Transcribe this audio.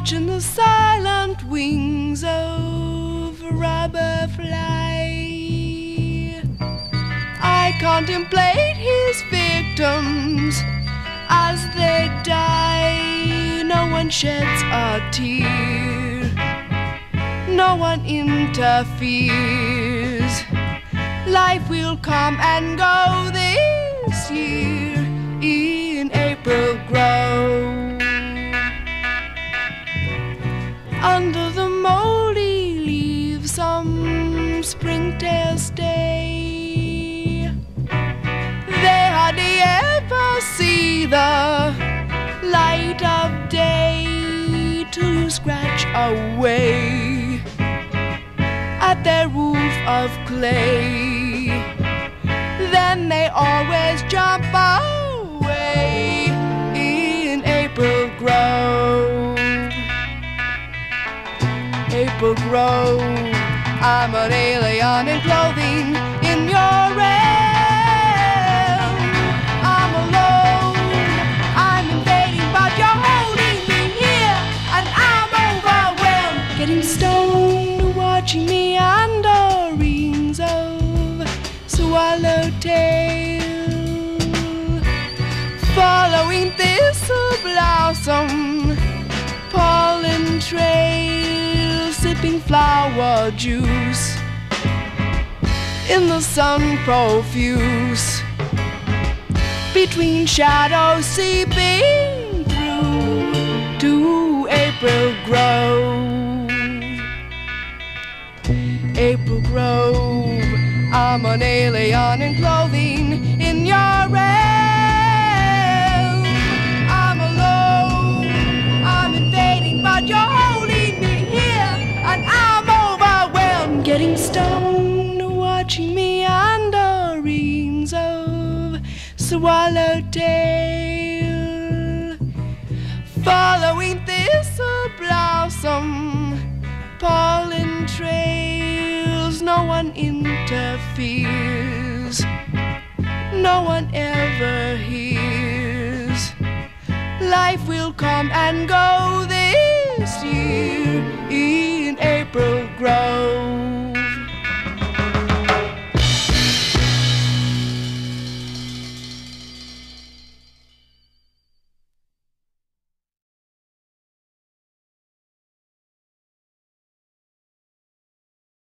watching the silent wings of a rubber fly. I contemplate his victims as they die. No one sheds a tear, no one interferes. Life will come and go this year in April Grove. Under the moldy leaves some springtails stay. They hardly ever see the light of day till you scratch away at their roof of clay. Then they always jump away in April Grove. April Grove, I'm an alien in clothing in your realm. I'm alone, I'm invading, but you're holding me here, and I'm overwhelmed. Getting stoned, watching me under rings of swallowtail, following thistle blossom, pollen trail, sipping flower juice in the sun profuse, between shadows seeping through to April Grove. April Grove, I'm an alien in clothing in your realm. I'm alone, I'm invading, but you're holding me here, and I'm overwhelmed. Getting stoned, watching me under rings of swallowtail, following thistle blossom, pollen trails. No one interferes, no one ever hears. Life will come and go this year in April Grove.